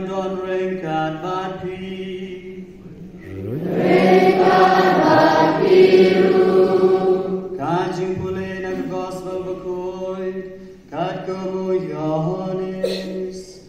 don ringkat bapi. Kajing pulih ng gospel bakoy, kat kamu Yohanes.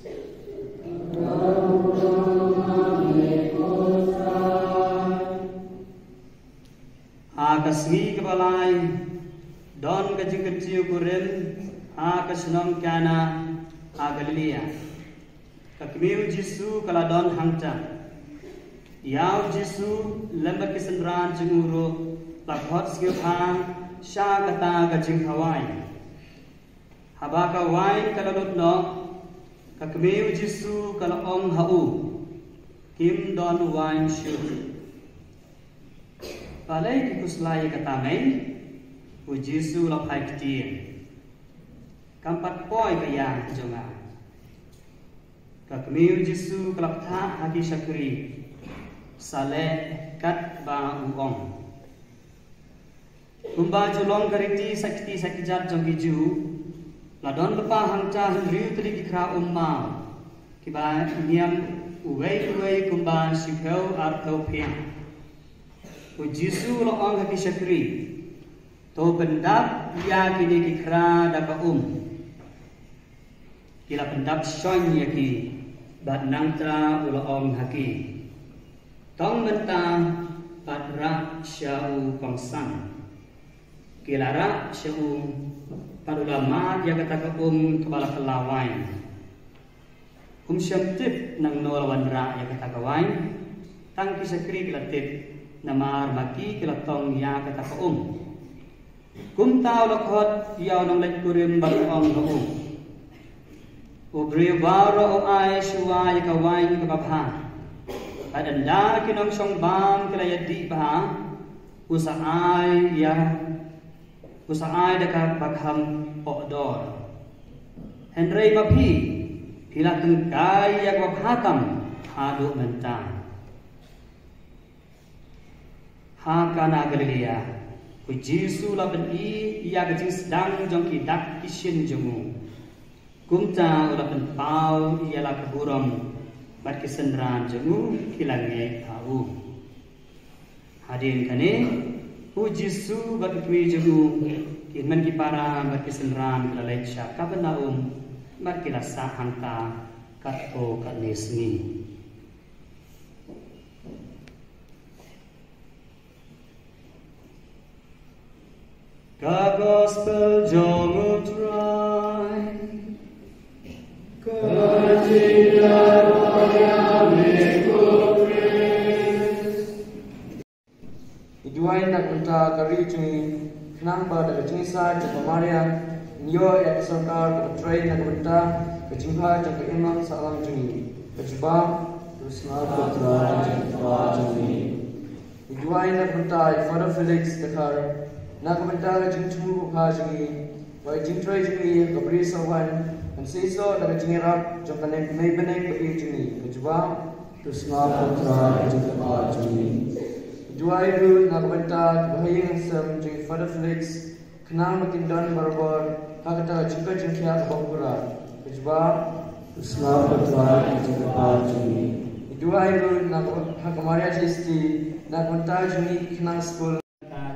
Kasih kebalai, don kecil-kecil kurin, kesenam kana, Galilea. Kakmiu Jisu kala don hangta. Yau Jisu lembar kesenran jenguru, lakhot skilha, sya kata kajing Hawaii. Habaka wain kala lutno, kakmiu Jisu kala om hau, kim don wain syu. Palai kikuslai kata main, Jisu lapai ketir. Kampat poi kaya jonga. Kakmiu Jisu kelap tak hagi syakri. Saleh kat ba uong. Kumba julong kariti sakti sakijat jong hiju. Ladon lepa hangca hendriu teli kikra umma. Kiba niam uwei kumba sipeu artau piang. Jisu loong hagi syakri. To pendap ia kini kikra daka Kila pendap syon yaki bat nangtra uloong haki. Tong mentang bat rak syau kongsan. Kila rak syau pat ulama dia kata kepala kelawain. Syamtip nang nolawan rak ya kata kawain. Tang kisakri kila tip namar maki kila tong ya kata Kumtau lakhot yaw nang lekkurim baruang no Ubri baro o ay suwa yakawain kababha. Adanda kinong song bam kilayadi baha. Usaay daka bagham odor. Henry mapi kila tengkai yak wabhatam hadu mentang. Hakana Galilea. Jisu laban ia kecing sedang jong kidak isin jemu. Kumta ulapan pau ia la keburam bat kesenran jemu kilange au. Hadirin kane Jisu bat kwi jemu kinman kipara bat kesenran kilalai syaka benaum bat kilasa hangta katho kanesni. Ka gospel jong utrai Kajila raya meko pres Iduai nak unta kari cungi Kenamba daga cungisai jaka Maria Nyo ya kesarkar kutrai nak unta Kejimha jaka imam salam cungi Kejibam Rusna putra jaka cungi Iduai nak unta Father Felix dekar Nak mentara jengcu hajungi, wai jengtrai jungi kabri sawan, dan seiso dapat jengirap jengkanek mai beneng beri jungi, kejuang Rusna putra jengka jungi. Dua ibu nak mentara bahayang sem jungi Father Felix, kenal makin dan barbar, hakata jengka jengkia kabangpura, kejuang Rusna putra jengka jungi. Dua ibu nak hakamaria jisti, nak mentara jungi kenal sekolah.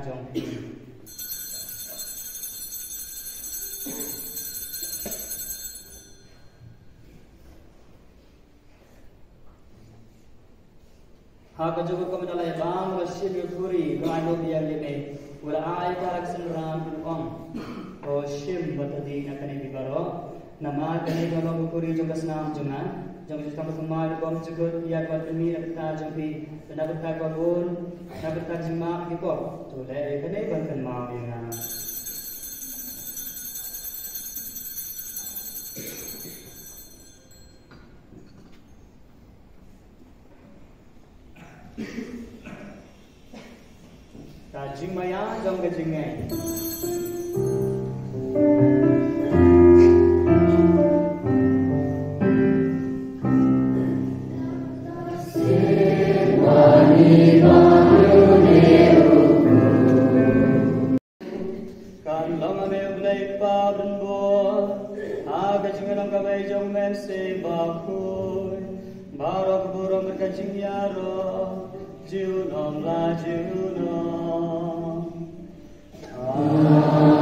Haka juga kemenalai bang wasyib yukuri kau dia lene wala ay karak senram pun o shim batadi nakani bibaro nama kani kalau yukuri juga senam jangan kita kemar bom juga dia buat demi kita jadi benar kita kabun kita jema gitu tu le kani banten mau ina Kajing maya jom kajingnya. Kan long ane ulai pa brunbo, kajing long kamay jom men se bakul. Kajingyaro, Junom la Junom.